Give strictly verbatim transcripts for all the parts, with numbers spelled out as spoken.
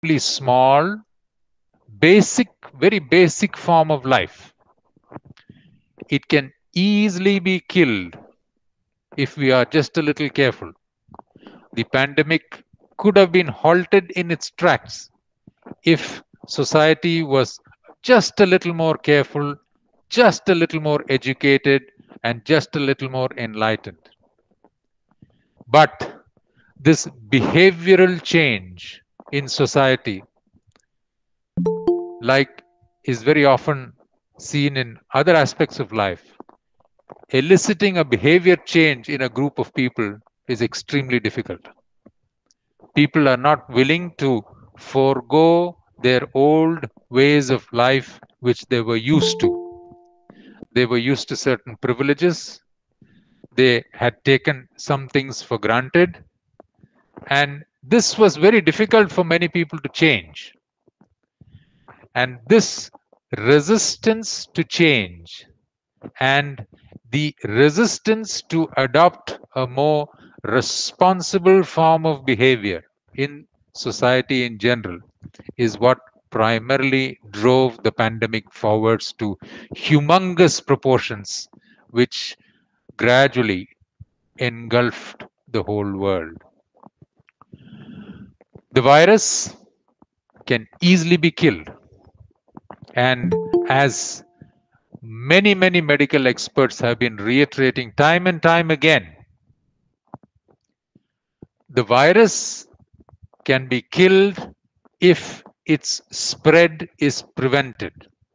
relatively small, basic, very basic form of life. It can easily be killed if we are just a little careful. The pandemic could have been halted in its tracks if society was just a little more careful, just a little more educated, and just a little more enlightened. But this behavioral change in society, like is very often seen in other aspects of life, eliciting a behavior change in a group of people is extremely difficult. People are not willing to forego their old ways of life which they were used to. They were used to certain privileges. They had taken some things for granted. And this was very difficult for many people to change. And this resistance to change and the resistance to adopt a more responsible form of behavior in society in general is what primarily drove the pandemic forwards to humongous proportions, which gradually engulfed the whole world. The virus can easily be killed, and as many, many medical experts have been reiterating time and time again, the virus can be killed if its spread is prevented.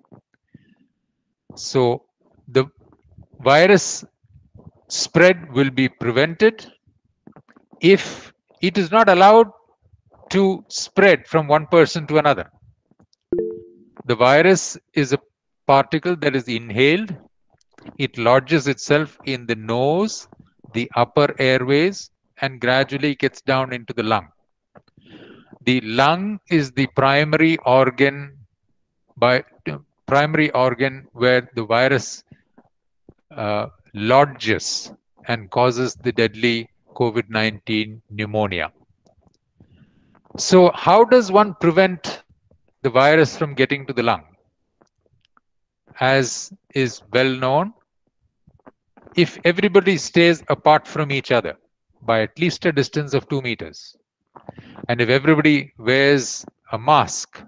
So the virus spread will be prevented if it is not allowed to spread from one person to another. The virus is a particle that is inhaled. It lodges itself in the nose, the upper airways, and gradually gets down into the lung. The lung is the primary organ by primary organ where the virus uh, lodges and causes the deadly COVID nineteen pneumonia. So, how does one prevent the virus from getting to the lung? As is well known, if everybody stays apart from each other by at least a distance of two meters, and if everybody wears a mask,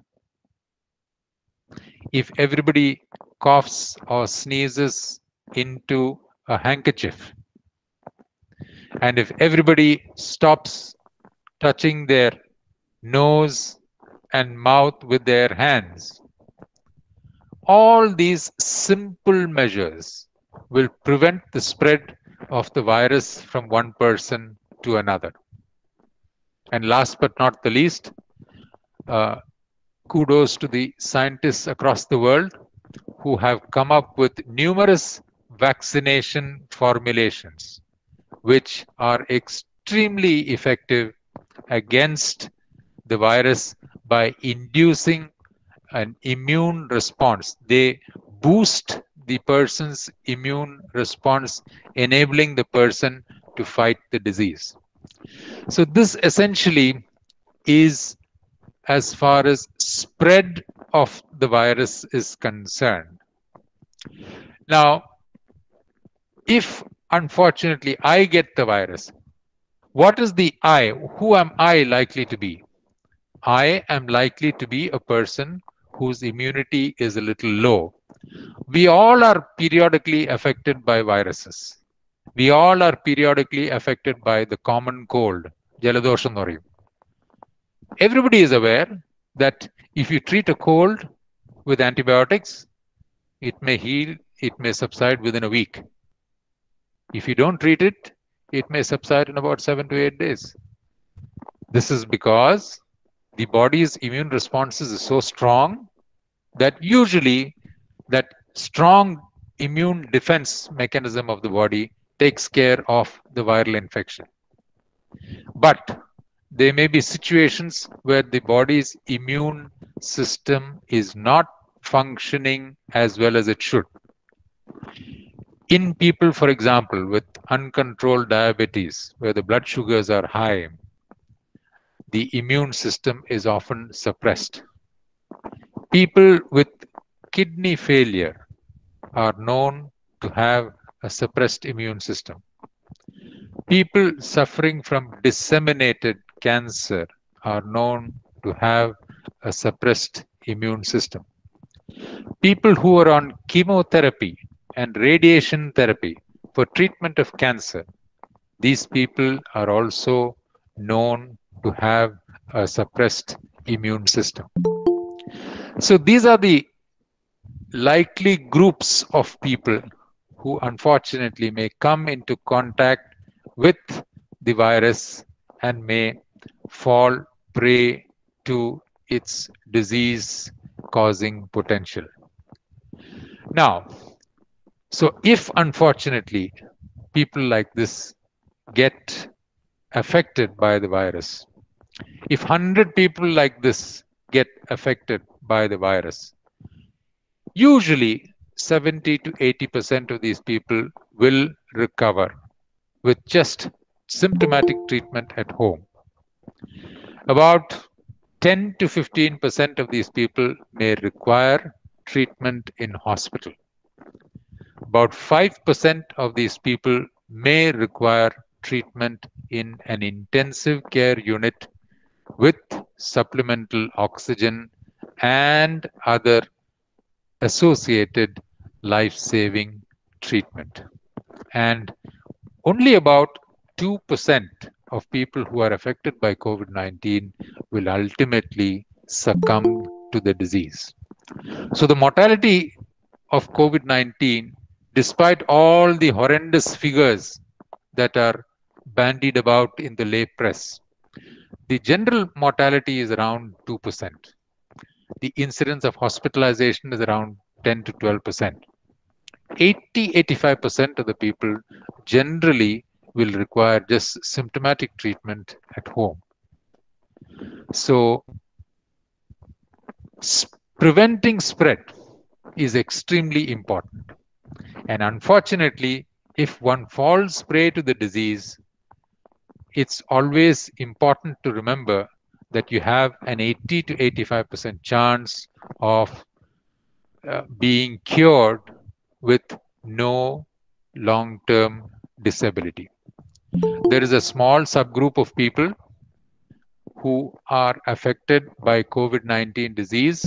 if everybody coughs or sneezes into a handkerchief, and if everybody stops touching their nose and mouth with their hands, all these simple measures will prevent the spread of the virus from one person to another. And last but not the least, uh, kudos to the scientists across the world who have come up with numerous vaccination formulations which are extremely effective against the virus by inducing an immune response. They boost the person's immune response, enabling the person to fight the disease. So this essentially is as far as spread of the virus is concerned. Now, if unfortunately I get the virus, what is the I? Who am I likely to be? I am likely to be a person whose immunity is a little low. We all are periodically affected by viruses. We all are periodically affected by the common cold, Jaladosham or everybody is aware that if you treat a cold with antibiotics, it may heal, it may subside within a week. If you don't treat it, it may subside in about seven to eight days. This is because the body's immune responses is so strong that usually that strong immune defense mechanism of the body takes care of the viral infection. But there may be situations where the body's immune system is not functioning as well as it should. In people, for example, with uncontrolled diabetes, where the blood sugars are high, the immune system is often suppressed. People with kidney failure are known to have a suppressed immune system. People suffering from disseminated cancer are known to have a suppressed immune system. People who are on chemotherapy and radiation therapy for treatment of cancer, these people are also known to have a suppressed immune system. So these are the likely groups of people who unfortunately may come into contact with the virus and may fall prey to its disease causing potential. Now, so if unfortunately people like this get affected by the virus, if one hundred people like this get affected by the virus, usually seventy to eighty percent of these people will recover with just symptomatic treatment at home. About ten to fifteen percent of these people may require treatment in hospital. About five percent of these people may require treatment in an intensive care unit with supplemental oxygen and other associated life-saving treatment. And only about two percent of people who are affected by COVID nineteen will ultimately succumb to the disease. So the mortality of COVID nineteen, despite all the horrendous figures that are bandied about in the lay press, the general mortality is around two percent. The incidence of hospitalization is around ten to twelve percent. eighty to eighty-five percent of the people generally will require just symptomatic treatment at home. So preventing spread is extremely important. And unfortunately, if one falls prey to the disease, it's always important to remember that you have an eighty to eighty-five percent chance of uh, being cured with no long-term disability. There is a small subgroup of people who are affected by COVID nineteen disease,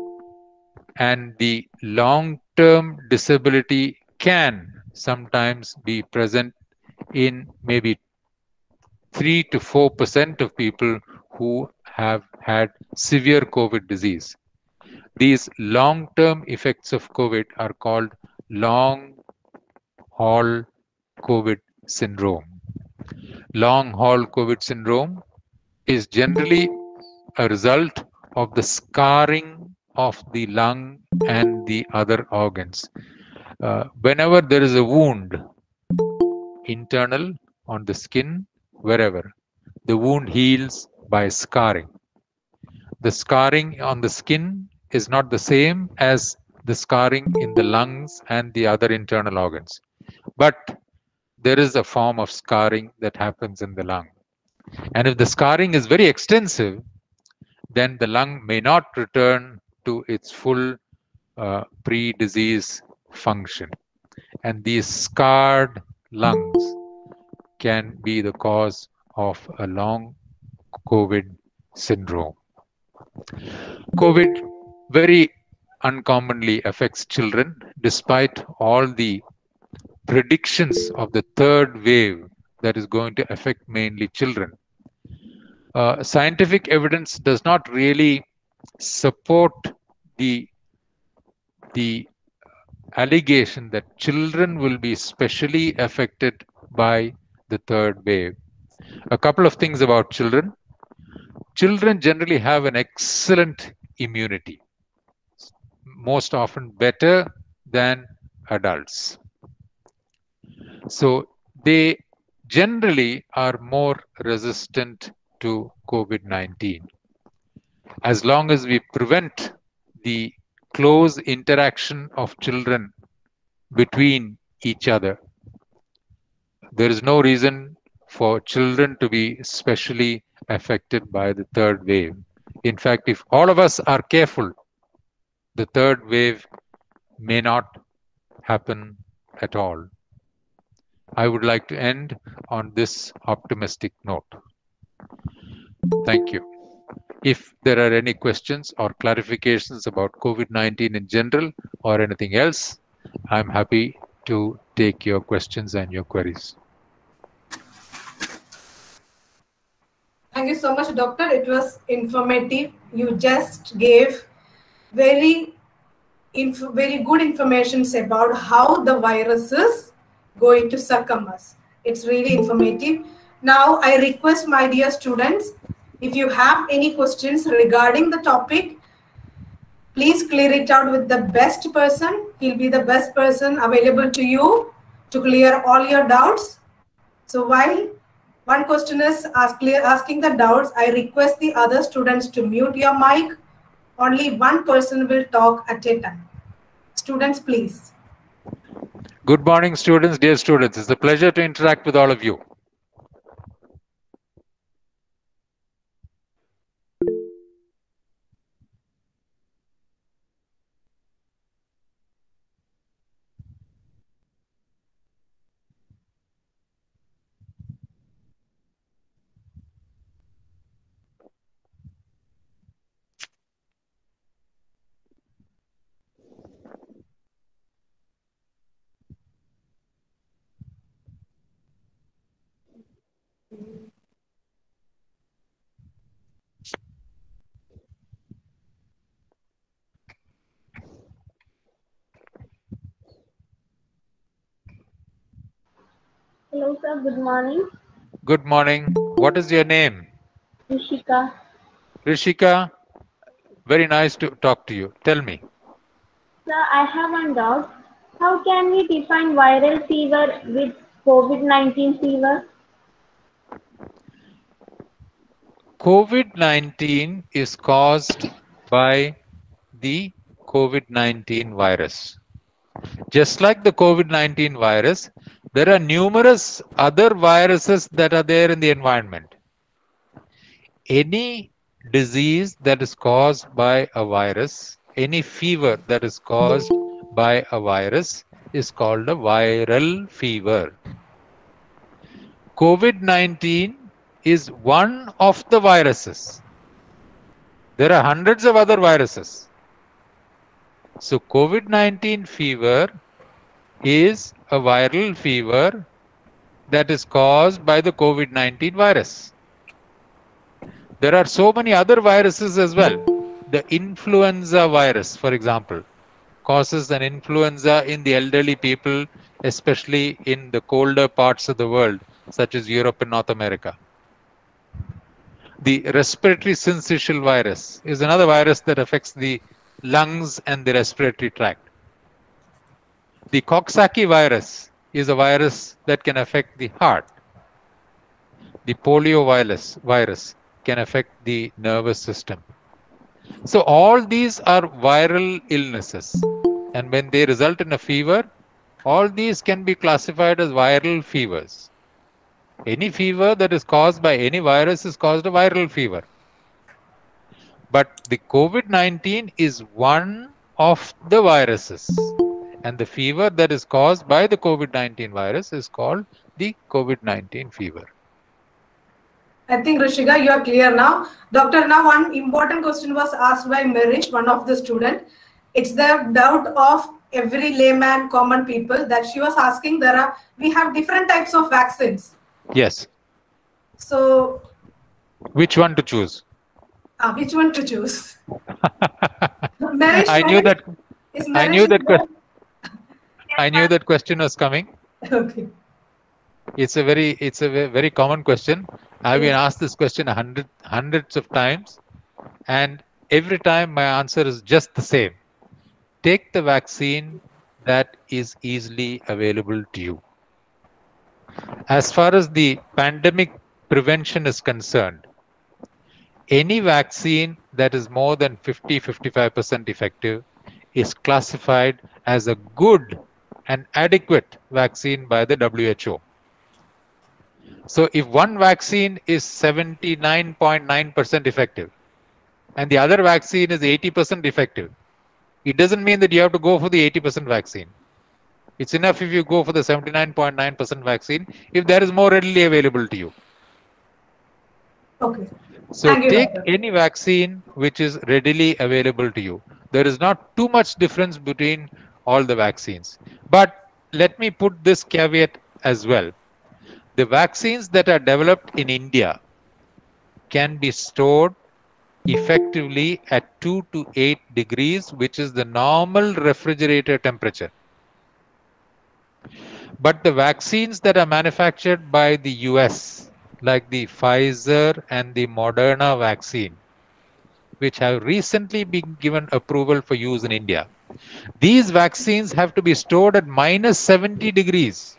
and the long-term disability can sometimes be present in maybe three to four percent of people who have had severe COVID disease. These long-term effects of COVID are called long haul COVID syndrome. Long haul COVID syndrome is generally a result of the scarring of the lung and the other organs. Uh, whenever there is a wound, internal, on the skin, wherever, the wound heals by scarring. The scarring on the skin is not the same as the scarring in the lungs and the other internal organs. But there is a form of scarring that happens in the lung. And if the scarring is very extensive, then the lung may not return to its full uh, pre-disease function. And these scarred lungs can be the cause of a long COVID syndrome. COVID very uncommonly affects children, despite all the predictions of the third wave that is going to affect mainly children. Uh, scientific evidence does not really support the, the allegation that children will be specially affected by the third wave. A couple of things about children. Children generally have an excellent immunity, most often better than adults. So they generally are more resistant to COVID nineteen. As long as we prevent the close interaction of children between each other, there is no reason for children to be specially affected by the third wave. In fact, if all of us are careful, the third wave may not happen at all. I would like to end on this optimistic note. Thank you. If there are any questions or clarifications about COVID nineteen in general or anything else, I'm happy to take your questions and your queries. Thank you so much, Doctor. It was informative. You just gave very, inf very good information about how the virus is going to succumb us. It's really informative. Now, I request my dear students, if you have any questions regarding the topic, please clear it out with the best person. He'll be the best person available to you to clear all your doubts. So while one question is ask, clear, asking the doubts, I request the other students to mute your mic. Only one person will talk at a time. Students, please. Good morning, students, dear students. It's a pleasure to interact with all of you. Hello, sir. Good morning. Good morning. What is your name? Rishika. Rishika, very nice to talk to you. Tell me. Sir, I have one doubt. How can we define viral fever with COVID nineteen fever? COVID nineteen is caused by the COVID nineteen virus. Just like the COVID nineteen virus, there are numerous other viruses that are there in the environment. Any disease that is caused by a virus, any fever that is caused by a virus is called a viral fever. COVID nineteen is one of the viruses. There are hundreds of other viruses. So COVID nineteen fever is a viral fever that is caused by the COVID nineteen virus. There are so many other viruses as well. The influenza virus, for example, causes an influenza in the elderly people, especially in the colder parts of the world, such as Europe and North America. The respiratory syncytial virus is another virus that affects the lungs and the respiratory tract. The Coxsackie virus is a virus that can affect the heart. The polio virus, virus can affect the nervous system. So all these are viral illnesses. And when they result in a fever, all these can be classified as viral fevers. Any fever that is caused by any virus is caused a viral fever. But the COVID nineteen is one of the viruses. And the fever that is caused by the COVID nineteen virus is called the COVID nineteen fever. I think, Rishika, you are clear now. Doctor, now one important question was asked by Marish, one of the student. It's the doubt of every layman, common people, that she was asking, there are, we have different types of vaccines. Yes. So, which one to choose? Uh, which one to choose? Marish, I knew that. I knew that. Que I knew that question was coming. Okay. It's a very, it's a very common question. I've been asked this question a hundred, hundreds of times, and every time my answer is just the same. Take the vaccine that is easily available to you. As far as the pandemic prevention is concerned, any vaccine that is more than fifty to fifty-five percent effective is classified as a good and adequate vaccine by the W H O. So if one vaccine is seventy-nine point nine percent effective and the other vaccine is eighty percent effective, it doesn't mean that you have to go for the eighty percent vaccine. It's enough if you go for the seventy-nine point nine percent vaccine if there is more readily available to you. Okay. So Thank you, take doctor. any vaccine which is readily available to you. There is not too much difference between all the vaccines. But let me put this caveat as well. The vaccines that are developed in India can be stored effectively at two to eight degrees, which is the normal refrigerator temperature. But the vaccines that are manufactured by the U S, like the Pfizer and the Moderna vaccine, which have recently been given approval for use in India, these vaccines have to be stored at minus seventy degrees.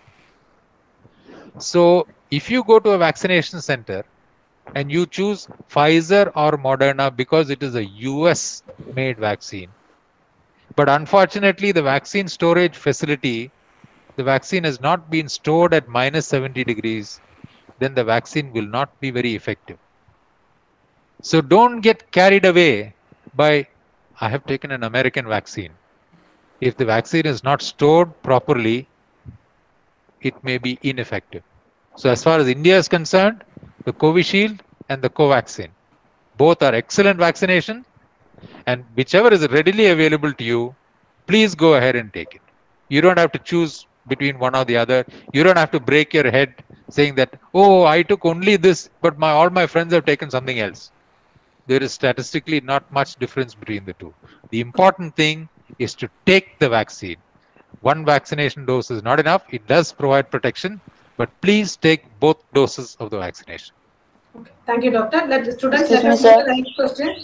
So if you go to a vaccination center and you choose Pfizer or Moderna because it is a U S made vaccine, but unfortunately the vaccine storage facility, the vaccine has not been stored at minus seventy degrees, then the vaccine will not be very effective. So don't get carried away by, I have taken an American vaccine. If the vaccine is not stored properly, it may be ineffective. So as far as India is concerned, the Covishield and the Covaxin, both are excellent vaccination, and whichever is readily available to you, please go ahead and take it. You don't have to choose between one or the other. You don't have to break your head saying that, oh, I took only this, but my all my friends have taken something else. There is statistically not much difference between the two. The important thing is to take the vaccine. One vaccination dose is not enough. It does provide protection, but please take both doses of the vaccination. Okay. Thank you, doctor. Let the students Excuse let me, us know sir. the next question.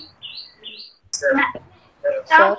Sir,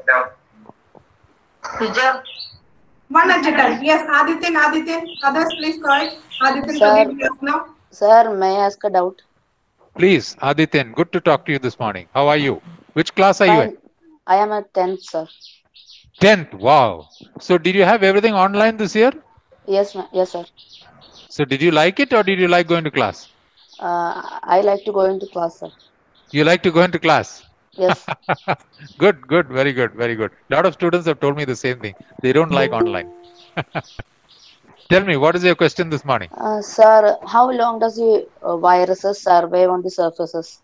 One at a time. Yes, Adityan, Adityan. Others, please go ahead. Adityan, Sir. forgive me now. sir, may I ask a doubt? Please, Adityan, good to talk to you this morning. How are you? Which class are you in? Fine. I am at tenth, sir. tenth. Wow. So did you have everything online this year? Yes, ma- yes, sir. So did you like it or did you like going to class? Uh, I like to go into class, sir. You like to go into class? Yes. Good, good, very good, very good. A lot of students have told me the same thing. They don't like online. Tell me, what is your question this morning? Uh, sir, how long does the uh, viruses survive on the surfaces?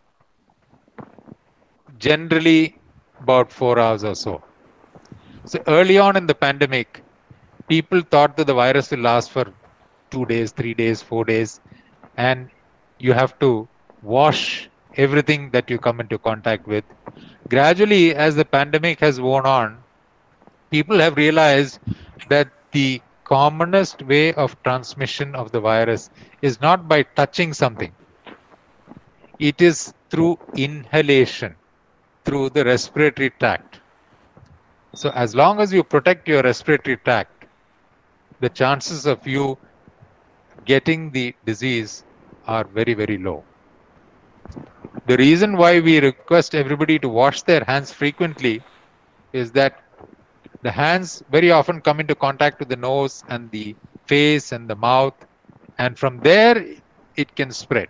Generally, about four hours or so. So early on in the pandemic, people thought that the virus will last for two days, three days, four days, and you have to wash everything that you come into contact with. Gradually, as the pandemic has worn on, people have realized that the commonest way of transmission of the virus is not by touching something. It is through inhalation, through the respiratory tract. So as long as you protect your respiratory tract, the chances of you getting the disease are very, very low. The reason why we request everybody to wash their hands frequently is that the hands very often come into contact with the nose and the face and the mouth, and from there it can spread.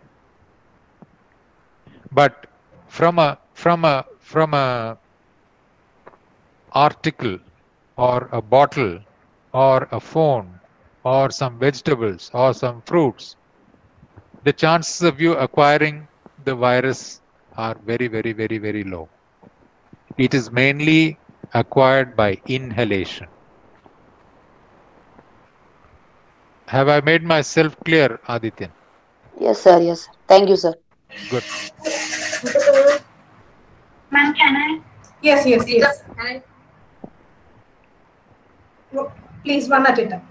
But from a from a from a article or a bottle or a phone or some vegetables or some fruits, the chances of you acquiring the virus are very, very, very, very low. It is mainly acquired by inhalation. Have I made myself clear, Adityan? Yes, sir. Yes. Thank you, sir. Good. Ma'am, can I? Yes, yes, yes. Oh, please, one at a time.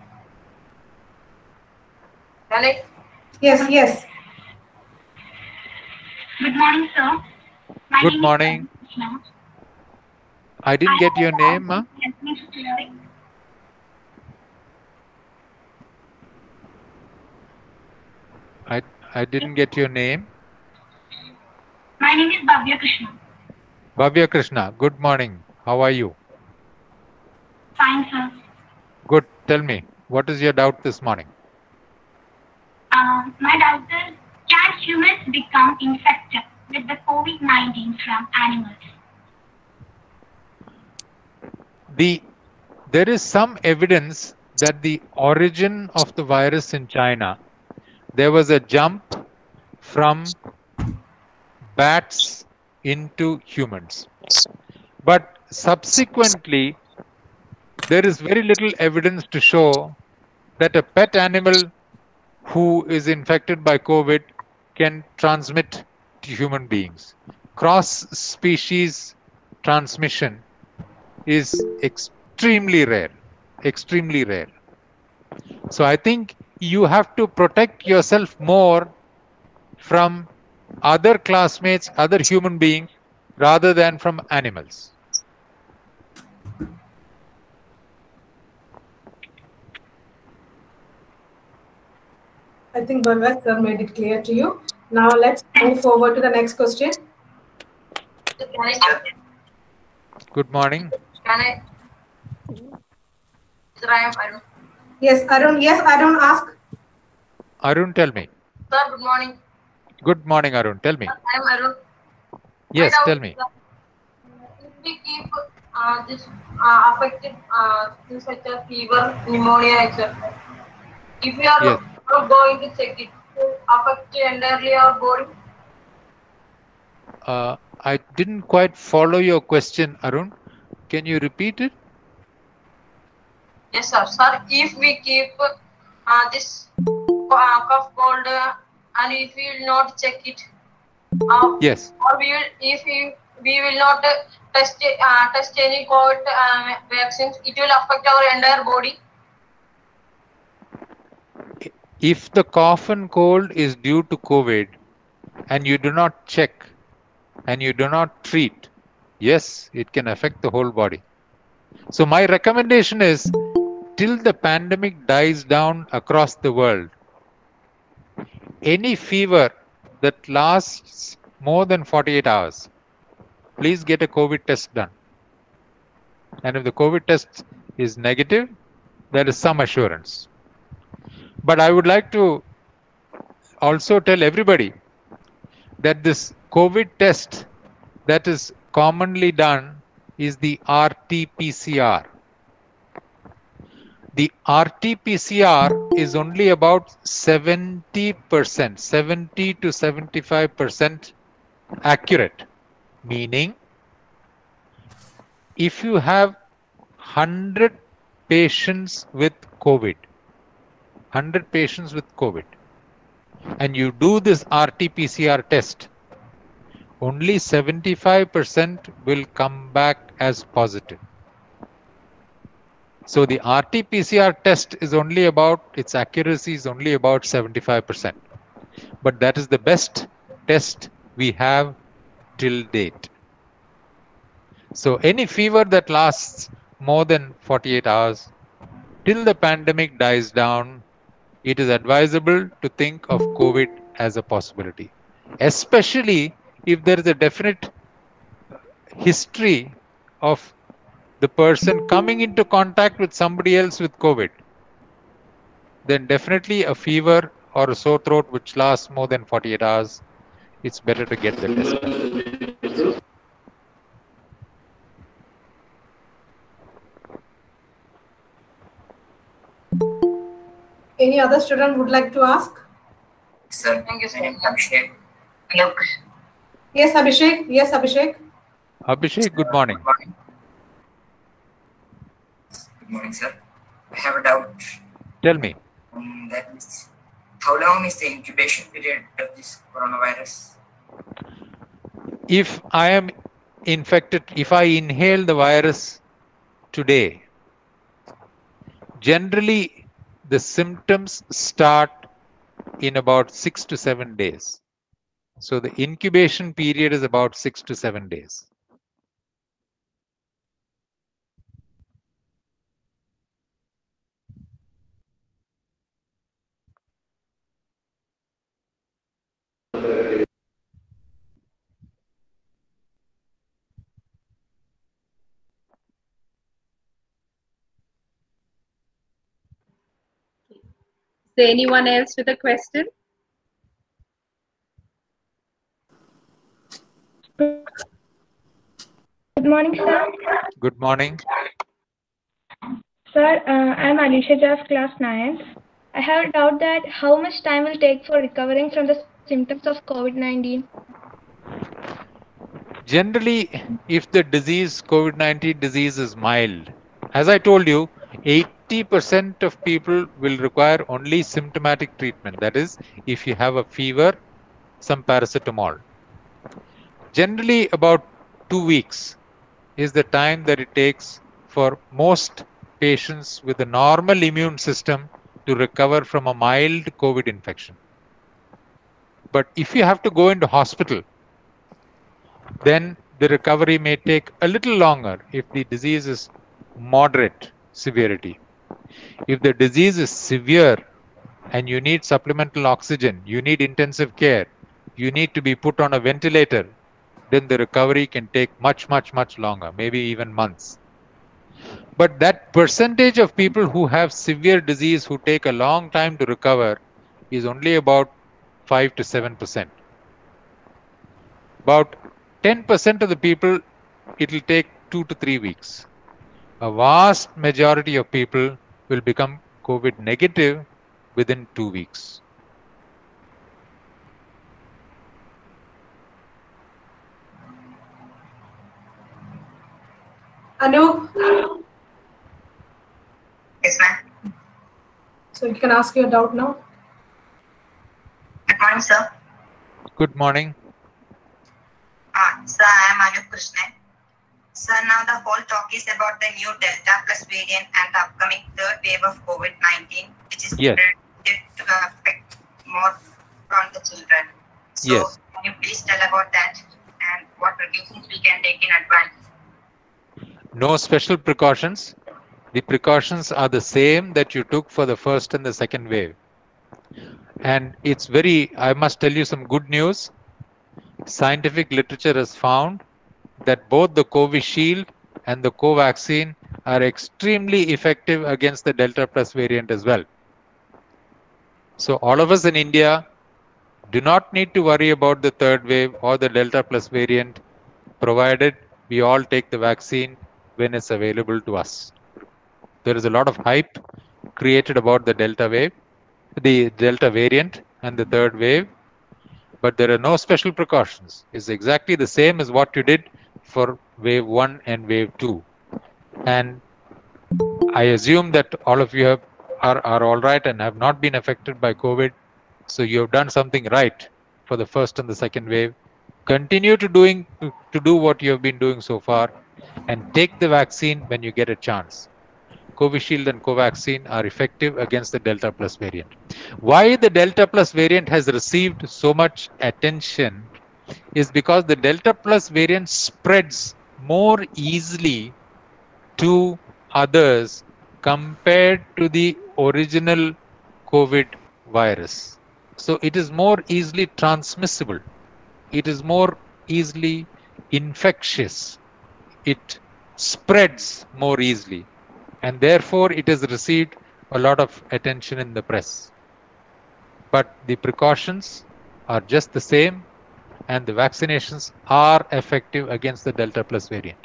Yes, yes. Good morning, sir. My Good name is morning. Krishna. I didn't get your name, huh? Let me share. I, I didn't get your name. My name is Bhavya Krishna. Bhavya Krishna, good morning. How are you? Fine, sir. Good. Tell me, what is your doubt this morning? Um, my doubt is, can humans become infected with the COVID nineteen from animals? The there is some evidence that the origin of the virus in China, there was a jump from bats into humans. But subsequently, there is very little evidence to show that a pet animal who is infected by COVID can transmit to human beings. Cross species transmission is extremely rare, extremely rare. So I think you have to protect yourself more from other classmates, other human beings, rather than from animals. I think Bhagat sir made it clear to you. Now let's move forward to the next question. Good morning. Can I? Sir, I am Arun. Yes, Arun. Yes, Arun, ask. Arun, tell me. Sir, good morning. Good morning, Arun. Tell me. Sir, I am Arun. Yes, My doubt tell is me. that if we keep uh, this uh, affected uh, things such as fever, pneumonia, et cetera, if we are Yes. not going to check it, to affect entirely our body. Uh, I didn't quite follow your question, Arun. Can you repeat it? Yes, sir. Sir, if we keep uh, this uh, cough cold uh, and if we will not check it, uh, Yes. or we will, if we, we will not uh, test uh, test any COVID uh, vaccines, it will affect our entire body. If the cough and cold is due to COVID and you do not check and you do not treat, yes, it can affect the whole body. So my recommendation is, till the pandemic dies down across the world, any fever that lasts more than forty-eight hours, please get a COVID test done. And if the COVID test is negative, there is some assurance. But I would like to also tell everybody that this COVID test that is commonly done is the R T P C R. The R T P C R is only about seventy percent, seventy to seventy-five percent accurate, meaning if you have one hundred patients with COVID, one hundred patients with COVID, and you do this R T P C R test, only seventy-five percent will come back as positive. So the R T P C R test is only about, its accuracy is only about seventy-five percent. But that is the best test we have till date. So any fever that lasts more than forty-eight hours, till the pandemic dies down, it is advisable to think of COVID as a possibility, especially if there is a definite history of the person coming into contact with somebody else with COVID. Then definitely a fever or a sore throat which lasts more than forty-eight hours, it's better to get the test done. Any other student would like to ask? Sir, thank you, sir. Abhishek. Hello. Yes, Abhishek. Yes, Abhishek. Abhishek, good morning. Good morning. Good morning, sir. I have a doubt. Tell me. Um, that is, how long is the incubation period of this coronavirus? If I am infected, if I inhale the virus today, generally the symptoms start in about six to seven days. So the incubation period is about six to seven days. there anyone else with a question? Good morning, sir. Good morning. Sir, uh, I'm Alisha Jaf, class ninth. I have a doubt that how much time will take for recovering from the symptoms of COVID nineteen? Generally, if the disease, COVID nineteen disease is mild, as I told you, eighty percent of people will require only symptomatic treatment. That is, if you have a fever, some paracetamol. Generally, about two weeks is the time that it takes for most patients with a normal immune system to recover from a mild COVID infection. But if you have to go into hospital, then the recovery may take a little longer if the disease is moderate severity. If the disease is severe and you need supplemental oxygen, you need intensive care, you need to be put on a ventilator, then the recovery can take much, much, much longer, maybe even months. But that percentage of people who have severe disease who take a long time to recover is only about five to seven percent. About ten percent of the people, it will take two to three weeks. A vast majority of people will become COVID negative within two weeks. Anu? Yes, ma'am. So you can ask your doubt now. Good morning, sir. Good morning. Uh, sir, I am Anup Krishnan. Sir, now the whole talk is about the new Delta plus variant and the upcoming third wave of COVID nineteen, which is yes. predicted to affect more on the children. So, yes. Can you please tell about that and what precautions we can take in advance? No special precautions. The precautions are the same that you took for the first and the second wave. And it's very, I must tell you some good news. Scientific literature has found that both the Covishield and the Covaxin are extremely effective against the Delta plus variant as well. So all of us in India do not need to worry about the third wave or the Delta plus variant, provided we all take the vaccine when it's available to us. There is a lot of hype created about the Delta wave, the Delta variant and the third wave, but there are no special precautions. It's exactly the same as what you did for wave one and wave two. And I assume that all of you have, are, are all right and have not been affected by COVID. So you have done something right for the first and the second wave. Continue to doing to do what you have been doing so far and take the vaccine when you get a chance. Covishield and Covaxin are effective against the Delta plus variant. Why the Delta plus variant has received so much attention is because the Delta plus variant spreads more easily to others compared to the original COVID virus. So it is more easily transmissible. It is more easily infectious. It spreads more easily. And therefore, it has received a lot of attention in the press. But the precautions are just the same, and the vaccinations are effective against the Delta plus variant.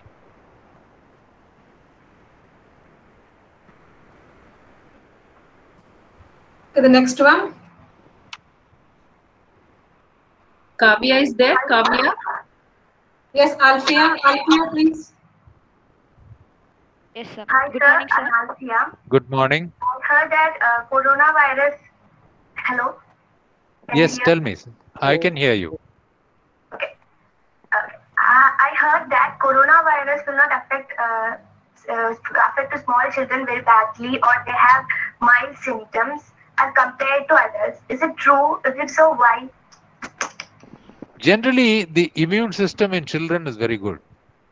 Okay, the next one. Kavya is there? Kavya? Yes, Alfia. Alfia, please. Yes, sir. Hi, Good sir. morning, sir. I'm Althea. Good morning. I heard that uh, coronavirus. Hello? Can Yes, you hear? tell me. I can hear you. Okay. Uh, I heard that coronavirus will not affect uh, uh, affect the small children very badly, or they have mild symptoms as compared to adults. Is it true? If it's so, why? Generally, the immune system in children is very good.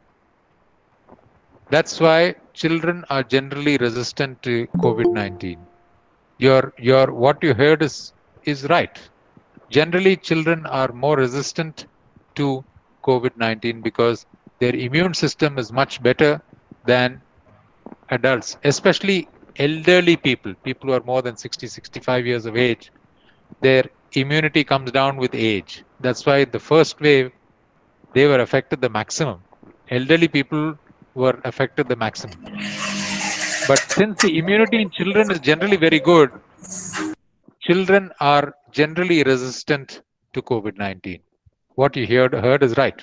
That's why children are generally resistant to COVID nineteen. Your, your, what you heard is, is right. Generally, children are more resistant to COVID nineteen because their immune system is much better than adults, especially elderly people, people who are more than sixty, sixty-five years of age, their immunity comes down with age. That's why the first wave, they were affected the maximum. Elderly people were affected the maximum. But since the immunity in children is generally very good, children are generally resistant to COVID nineteen. What you heard, heard is right.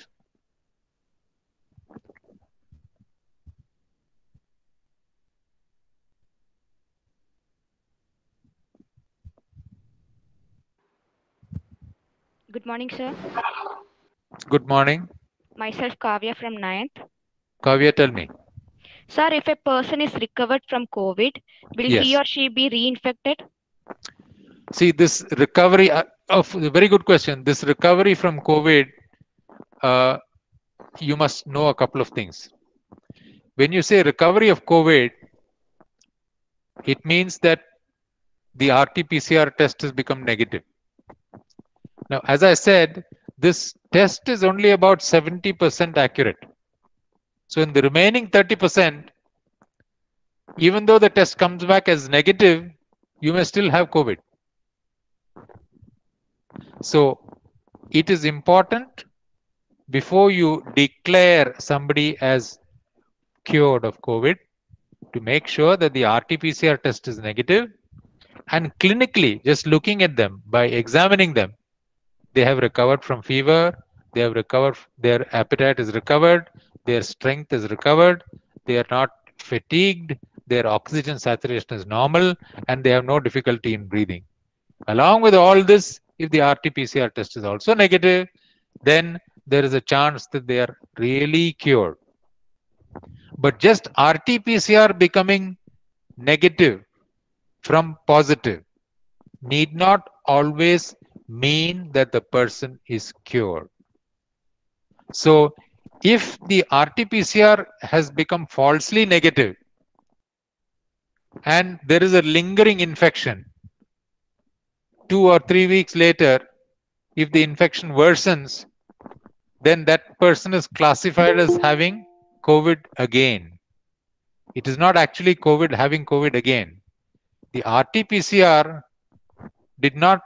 Good morning, sir. Good morning. Myself Kavya from ninth. Kavya, tell me. Sir, if a person is recovered from COVID, will Yes. he or she be reinfected? See, this recovery, uh, of a very good question. This recovery from COVID, uh, you must know a couple of things. When you say recovery of COVID, it means that the R T P C R test has become negative. Now, as I said, this test is only about seventy percent accurate. So in the remaining thirty percent, even though the test comes back as negative, you may still have COVID. So it is important before you declare somebody as cured of COVID to make sure that the R T P C R test is negative, and clinically, just looking at them, by examining them, they have recovered from fever, they have recovered, their appetite is recovered, their strength is recovered, they are not fatigued, their oxygen saturation is normal, and they have no difficulty in breathing. Along with all this, if the R T P C R test is also negative, then there is a chance that they are really cured. But just R T P C R becoming negative from positive need not always mean that the person is cured. So if the R T P C R has become falsely negative and there is a lingering infection, two or three weeks later, if the infection worsens, then that person is classified as having COVID again. It is not actually COVID having COVID again. The R T P C R did not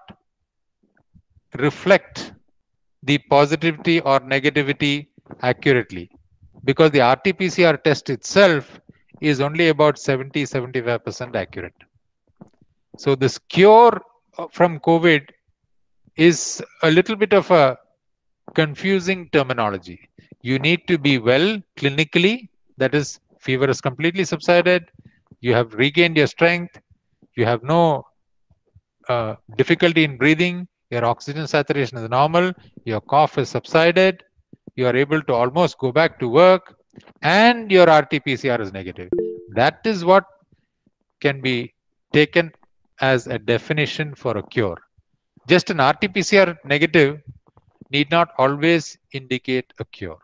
reflect the positivity or negativity accurately, because the R T P C R test itself is only about seventy to seventy-five percent accurate. So this cure from COVID is a little bit of a confusing terminology. You need to be well clinically, that is, fever has completely subsided, you have regained your strength, you have no uh, difficulty in breathing, your oxygen saturation is normal, your cough has subsided, you are able to almost go back to work, and your R T P C R is negative. That is what can be taken as a definition for a cure. Just an R T P C R negative need not always indicate a cure.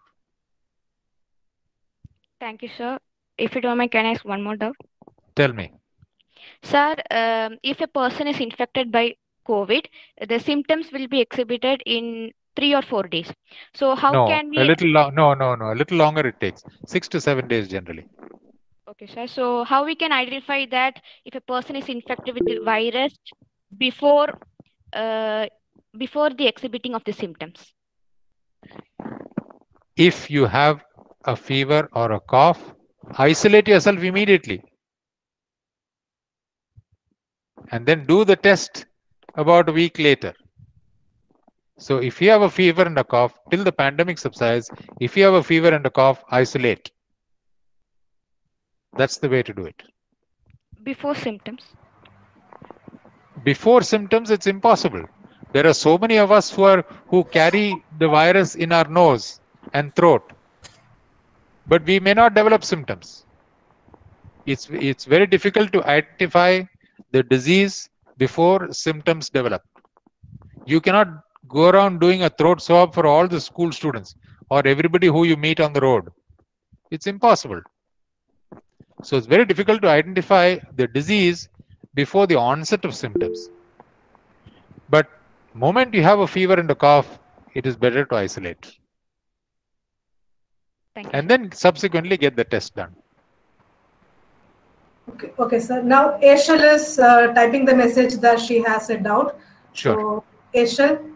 Thank you, sir. If you don't mind, can I ask one more doubt? Tell me. Sir, um, if a person is infected by COVID, the symptoms will be exhibited in three or four days. So how no, can we... a little long, no, no, no, a little longer it takes. Six to seven days generally. Okay, sir. So how we can identify that if a person is infected with the virus before uh, before the exhibiting of the symptoms? If you have a fever or a cough, isolate yourself immediately. And then do the test about a week later. So if you have a fever and a cough, till the pandemic subsides, if you have a fever and a cough, isolate. That's the way to do it. Before symptoms? Before symptoms, it's impossible. There are so many of us who are who carry the virus in our nose and throat, but we may not develop symptoms. It's it's very difficult to identify the disease before symptoms develop. You cannot go around doing a throat swab for all the school students or everybody who you meet on the road. It's impossible. So it's very difficult to identify the disease before the onset of symptoms. But moment you have a fever and a cough, it is better to isolate. Thank you. And then subsequently get the test done. Okay, okay, sir. Now Ashel is uh, typing the message that she has a doubt. Sure. So, Ashel.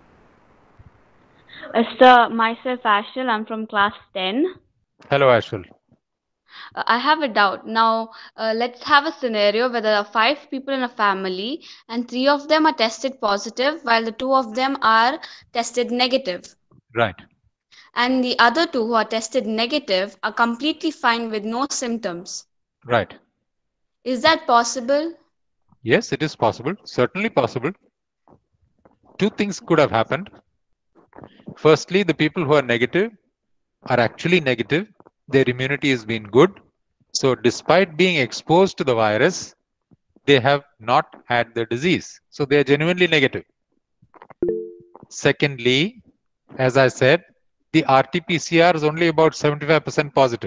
Uh, sir, myself Ashel, I'm from class ten. Hello, Ashel. Uh, I have a doubt. Now, uh, let's have a scenario where there are five people in a family and three of them are tested positive while the two of them are tested negative. Right. And the other two who are tested negative are completely fine with no symptoms. Right. Is that possible? Yes, it is possible. Certainly possible. Two things could have happened. Firstly, the people who are negative are actually negative. Their immunity has been good. So despite being exposed to the virus, they have not had the disease. So they are genuinely negative. Secondly, as I said, the R T P C R is only about seventy-five percent positive.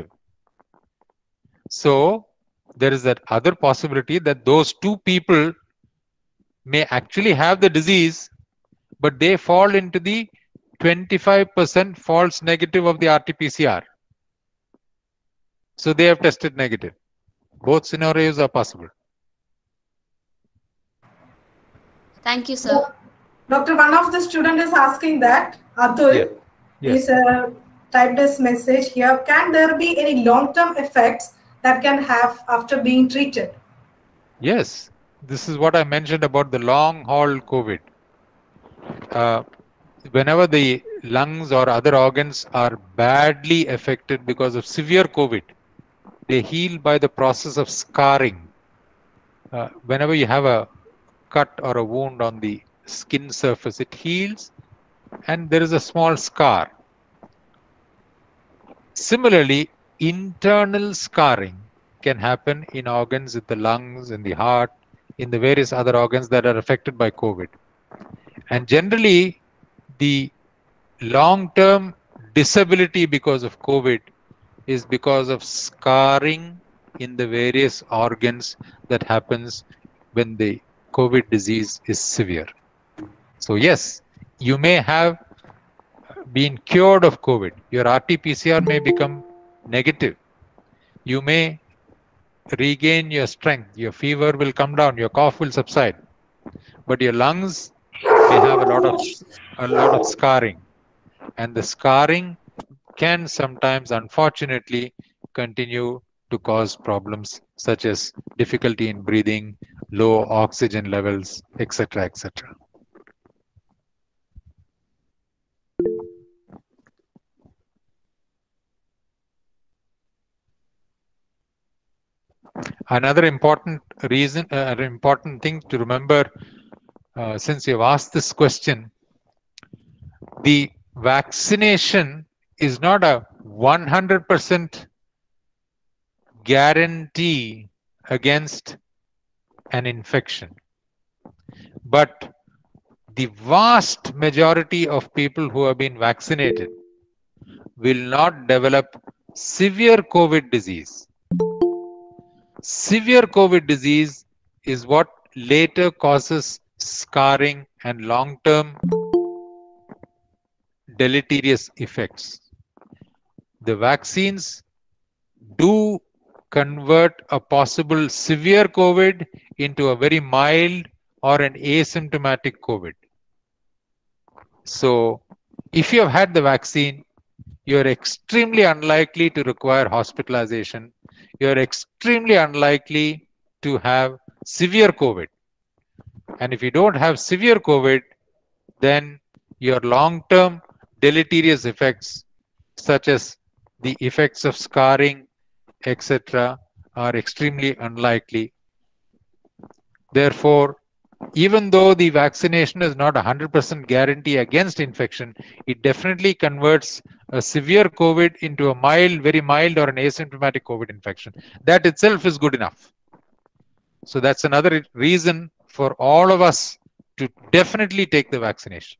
So there is that other possibility that those two people may actually have the disease, but they fall into the twenty-five percent false negative of the R T P C R. So they have tested negative. Both scenarios are possible. Thank you, sir. Doctor, one of the student is asking that, Atul, yeah. yes. is uh, typed this message here. Can there be any long-term effects that can have after being treated? Yes. This is what I mentioned about the long haul COVID. Uh, whenever the lungs or other organs are badly affected because of severe COVID, they heal by the process of scarring. Uh, whenever you have a cut or a wound on the skin surface, it heals and there is a small scar. Similarly, internal scarring can happen in organs in the lungs, in the heart, in the various other organs that are affected by COVID. And generally, the long-term disability because of COVID is because of scarring in the various organs that happens when the COVID disease is severe. So yes, you may have been cured of COVID. Your R T P C R may become negative. You may regain your strength. Your fever will come down. Your cough will subside. But your lungs may have a lot of a lot of scarring, and the scarring can sometimes, unfortunately, continue to cause problems such as difficulty in breathing, low oxygen levels, et cetera, et cetera. Another important reason, uh, an important thing to remember, uh, since you've asked this question, the vaccination is not a one hundred percent guarantee against an infection. But the vast majority of people who have been vaccinated will not develop severe COVID disease. Severe COVID disease is what later causes scarring and long-term deleterious effects. The vaccines do convert a possible severe COVID into a very mild or an asymptomatic COVID. So if you have had the vaccine, you are extremely unlikely to require hospitalization. You are extremely unlikely to have severe COVID. And if you don't have severe COVID, then your long-term deleterious effects, such as the effects of scarring, et cetera, are extremely unlikely. Therefore, even though the vaccination is not a one hundred percent guarantee against infection, it definitely converts a severe COVID into a mild, very mild or an asymptomatic COVID infection. That itself is good enough. So that's another reason for all of us to definitely take the vaccination.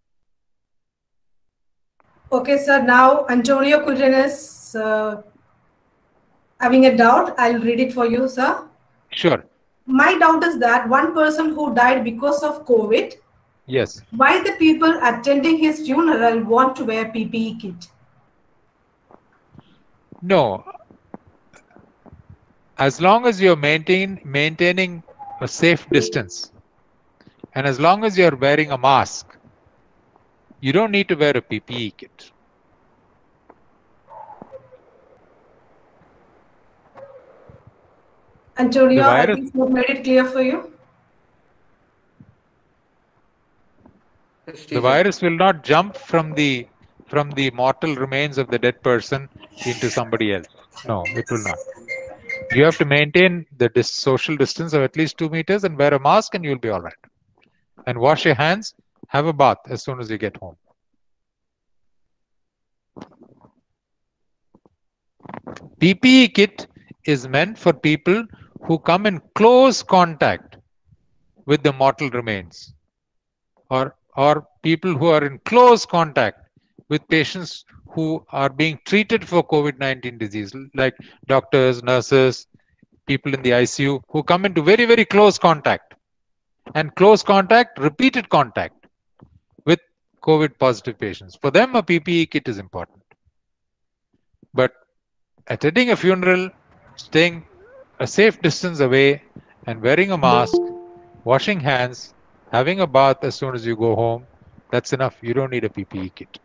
Okay, sir. Now Antonio Kurin is uh, having a doubt. I'll read it for you, sir. Sure. My doubt is that one person who died because of COVID, yes, why the people attending his funeral want to wear P P E kit? No. as long as you're maintain, maintaining a safe distance, and as long as you're wearing a mask, you don't need to wear a P P E kit. Antonio, The I virus- think we made it clear for you. The virus will not jump from the from the mortal remains of the dead person into somebody else. No, it will not. You have to maintain the dis social distance of at least two meters and wear a mask, and you'll be all right. And wash your hands. Have a bath as soon as you get home. P P E kit is meant for people who come in close contact with the mortal remains, or or people who are in close contact with patients who are being treated for COVID nineteen disease, like doctors, nurses, people in the I C U who come into very, very close contact, and close contact, repeated contact with COVID positive patients. For them, a P P E kit is important. But attending a funeral, staying a safe distance away, and wearing a mask, washing hands, having a bath as soon as you go home, that's enough. You don't need a P P E kit.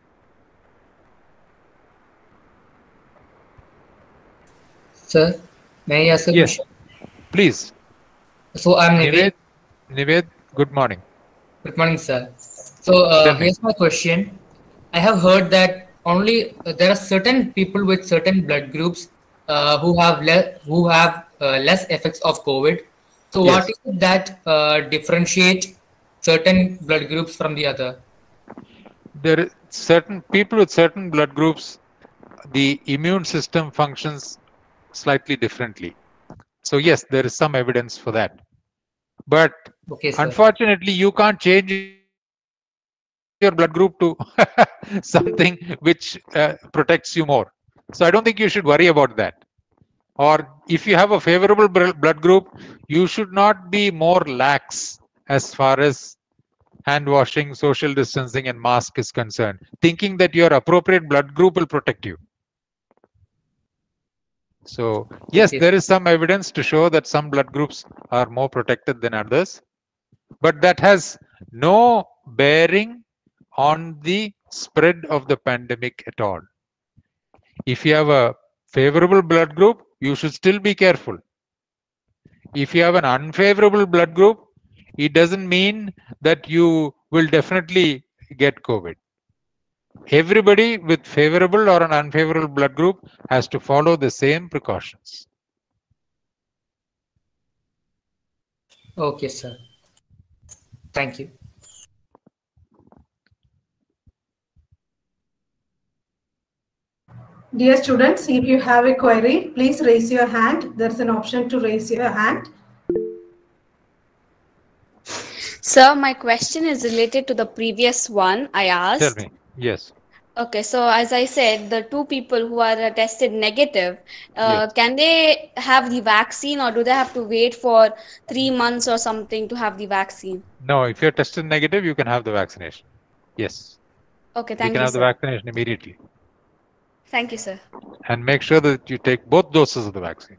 Sir, may I ask a Yes, question? please. So I'm Nived, Nived. Nived, good morning. Good morning, sir. So uh, Tell me. here's my question. I have heard that only uh, there are certain people with certain blood groups uh, who have less who have uh, less effects of COVID. So Yes. what is it that uh, differentiate certain blood groups from the other? There are certain people with certain blood groups, the immune system functions slightly differently. So yes, there is some evidence for that. But Okay, sir. unfortunately, you can't change your blood group to something which uh, protects you more. So I don't think you should worry about that. Or if you have a favorable bl- blood group, you should not be more lax as far as hand washing, social distancing, and mask is concerned, thinking that your appropriate blood group will protect you. So yes, Okay. there is some evidence to show that some blood groups are more protected than others, but that has no bearing on the spread of the pandemic at all. If you have a favorable blood group, you should still be careful. If you have an unfavorable blood group, it doesn't mean that you will definitely get COVID. Everybody with favorable or an unfavorable blood group has to follow the same precautions. Okay, sir. Thank you. Dear students, if you have a query, please raise your hand. There's an option to raise your hand. Sir, my question is related to the previous one I asked. Tell me. Yes. Okay, so as I said, the two people who are uh, tested negative, uh, Yes. can they have the vaccine, or do they have to wait for three months or something to have the vaccine? No, if you're tested negative, you can have the vaccination. Yes. Okay, You thank can you, have the sir. vaccination immediately. Thank you, sir. And make sure that you take both doses of the vaccine.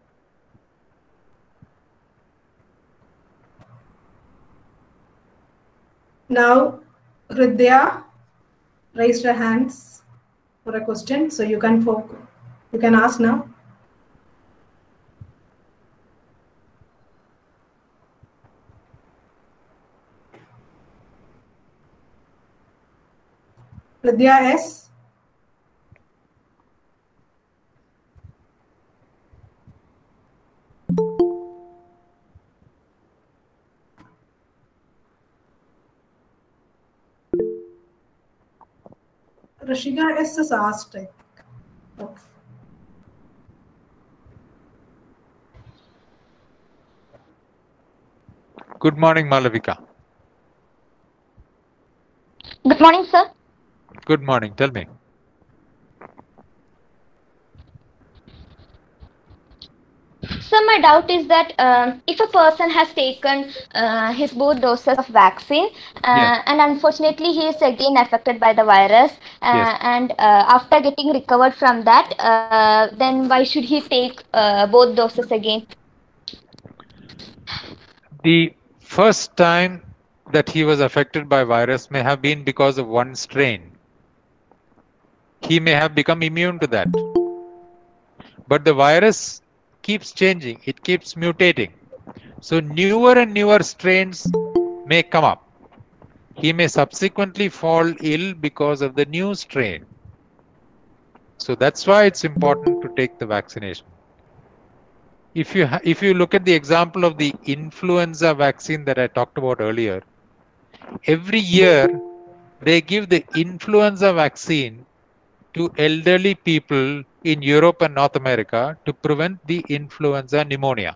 Now, Hridaya raised her hands for a question, so you can focus. You can ask now. Hridaya S. Rashika S is asked. I think. Okay. Good morning, Malavika. Good morning, sir. Good morning. Tell me. So my doubt is that um, if a person has taken uh, his both doses of vaccine uh, Yes. and unfortunately he is again affected by the virus uh, Yes. and uh, after getting recovered from that, uh, then why should he take uh, both doses again? The first time that he was affected by virus may have been because of one strain. He may have become immune to that. But the virus keeps changing, it keeps mutating. So newer and newer strains may come up. He may subsequently fall ill because of the new strain. So that's why it's important to take the vaccination. If you, if you look at the example of the influenza vaccine that I talked about earlier, every year they give the influenza vaccine to elderly people in Europe and North America to prevent the influenza pneumonia.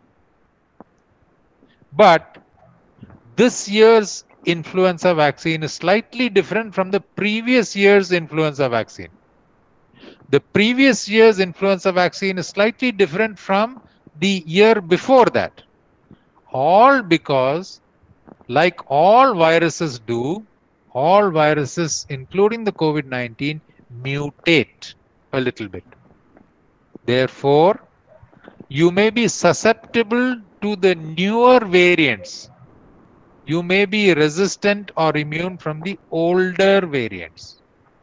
But this year's influenza vaccine is slightly different from the previous year's influenza vaccine. The previous year's influenza vaccine is slightly different from the year before that. All because, like all viruses do, all viruses, including the COVID nineteen, mutate a little bit. Therefore, you may be susceptible to the newer variants. You may be resistant or immune from the older variants.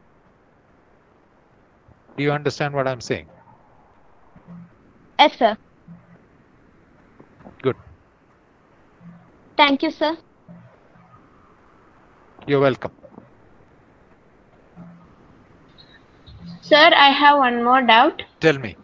Do you understand what I'm saying? Yes, sir. Good. Thank you, sir. You're welcome. Sir, I have one more doubt. Tell me.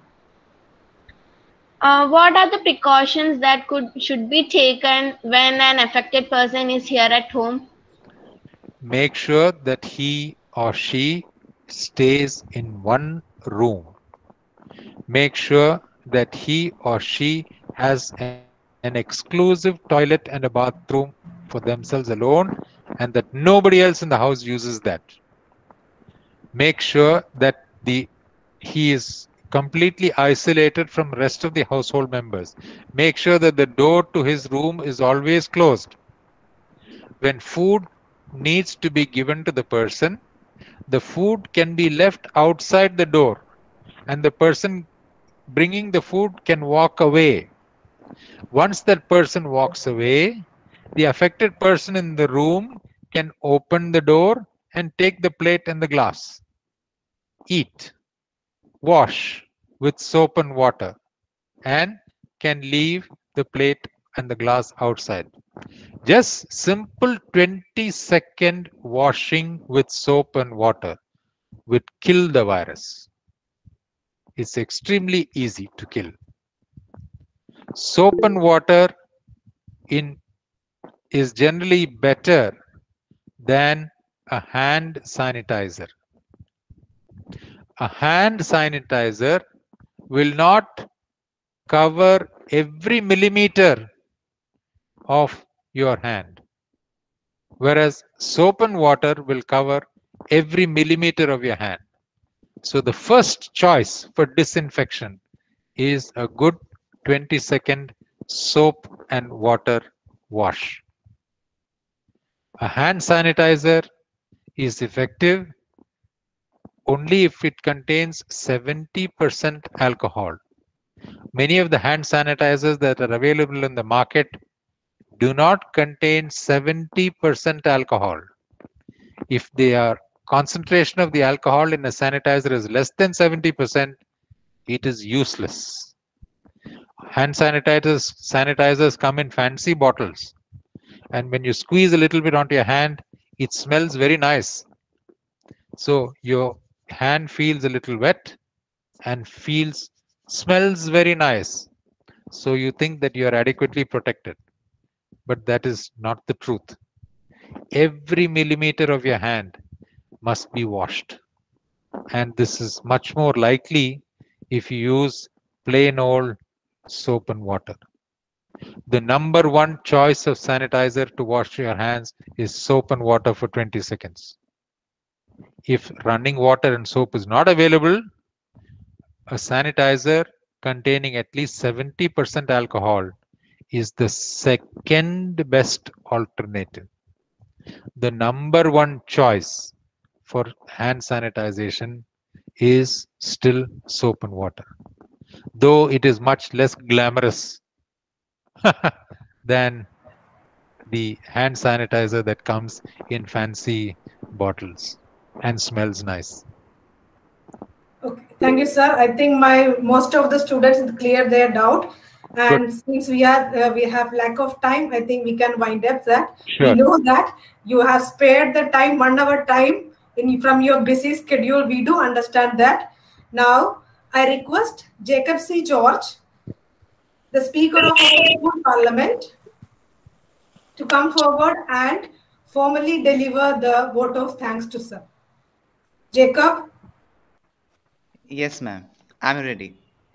Uh, what are the precautions that could should be taken when an affected person is here at home? Make sure that he or she stays in one room. Make sure that he or she has an, an exclusive toilet and a bathroom for themselves alone, and that nobody else in the house uses that. Make sure that the he is completely isolated from rest of the household members. Make sure that the door to his room is always closed. When food needs to be given to the person, the food can be left outside the door and the person bringing the food can walk away. Once that person walks away, the affected person in the room can open the door and take the plate and the glass. Eat, wash with soap and water, and can leave the plate and the glass outside. Just simple twenty second washing with soap and water would kill the virus. It's extremely easy to kill. Soap and water in is generally better than a hand sanitizer. A hand sanitizer will not cover every millimeter of your hand, whereas soap and water will cover every millimeter of your hand. So the first choice for disinfection is a good twenty second soap and water wash. A hand sanitizer is effective only if it contains seventy percent alcohol. Many of the hand sanitizers that are available in the market do not contain seventy percent alcohol. If the concentration of the alcohol in a sanitizer is less than seventy percent, it is useless. Hand sanitizers, sanitizers come in fancy bottles, and when you squeeze a little bit onto your hand, it smells very nice. So your hand feels a little wet and feels smells very nice. So you think that you are adequately protected, but that is not the truth. Every millimeter of your hand must be washed, and this is much more likely if you use plain old soap and water. The number one choice of sanitizer to wash your hands is soap and water for twenty seconds. If running water and soap is not available, a sanitizer containing at least seventy percent alcohol is the second best alternative. The number one choice for hand sanitization is still soap and water, though it is much less glamorous than the hand sanitizer that comes in fancy bottles and smells nice. Okay, thank you, sir. I think my most of the students cleared their doubt. And Good. since we are uh, we have lack of time, I think we can wind up that. Sure. We know that you have spared the time, one hour time in from your busy schedule. We do understand that. Now I request Jacob C. George, the Speaker of our Parliament, to come forward and formally deliver the vote of thanks to sir. Jacob. Yes, ma'am. I'm ready.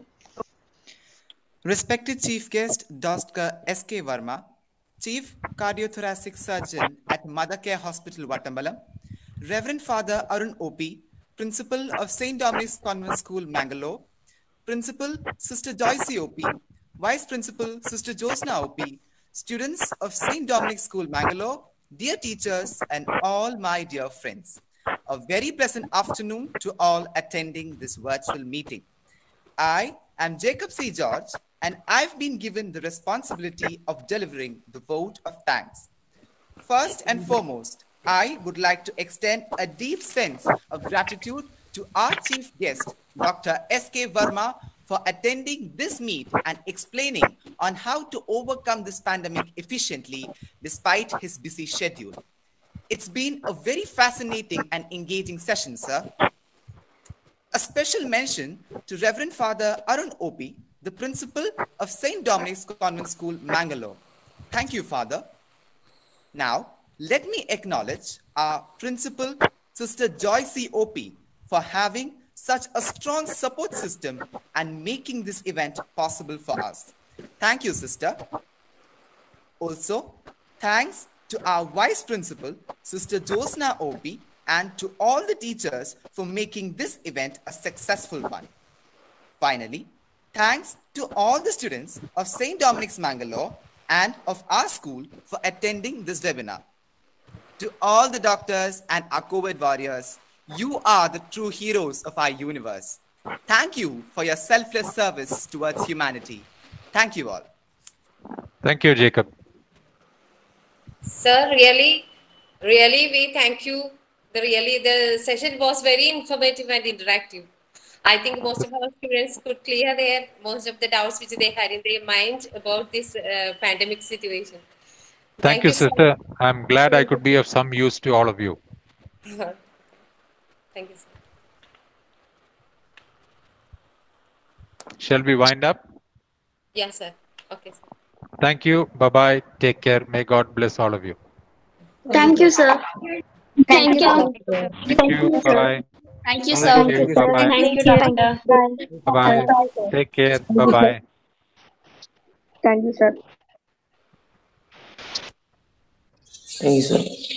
Respected Chief Guest, Doctor S K Verma, Chief Cardiothoracic Surgeon at Mother Care Hospital, Vatambalam, Reverend Father Arun O P, Principal of Saint Dominic's Convent School, Mangalore, Principal Sister Joyce O P, Vice Principal Sister Josna O P, students of Saint Dominic's School, Mangalore, dear teachers, and all my dear friends. A very pleasant afternoon to all attending this virtual meeting. I am Jacob C. George, and I've been given the responsibility of delivering the vote of thanks. First and foremost, I would like to extend a deep sense of gratitude to our chief guest, Doctor S K Verma, for attending this meet and explaining on how to overcome this pandemic efficiently despite his busy schedule. It's been a very fascinating and engaging session, sir. A special mention to Reverend Father Arun O P, the principal of Saint Dominic's Convent School, Mangalore. Thank you, Father. Now, let me acknowledge our principal, Sister Joyce O P, for having such a strong support system and making this event possible for us. Thank you, sister. Also, thanks to our Vice Principal, Sister Josna O P, and to all the teachers for making this event a successful one. Finally, thanks to all the students of Saint Dominic's Mangalore and of our school for attending this webinar. To all the doctors and our COVID warriors, you are the true heroes of our universe. Thank you for your selfless service towards humanity. Thank you all. Thank you, Jacob. Sir, really, really, we thank you. The really, the session was very informative and interactive. I think most of our students could clear their most of the doubts which they had in their mind about this uh, pandemic situation. Thank, Thank you, you, sir. sister. I'm glad I could be of some use to all of you. Thank you, sir. Shall we wind up? Yes, sir. Okay, sir. Thank you. Bye-bye. Take care. May God bless all of you. Thank you, sir. Thank you. Thank you. Bye-bye. Thank you, Thank sir. you. Bye-bye. Thank you, doctor. Bye-bye. Take care. Bye-bye. Thank you, sir. Thank you, sir.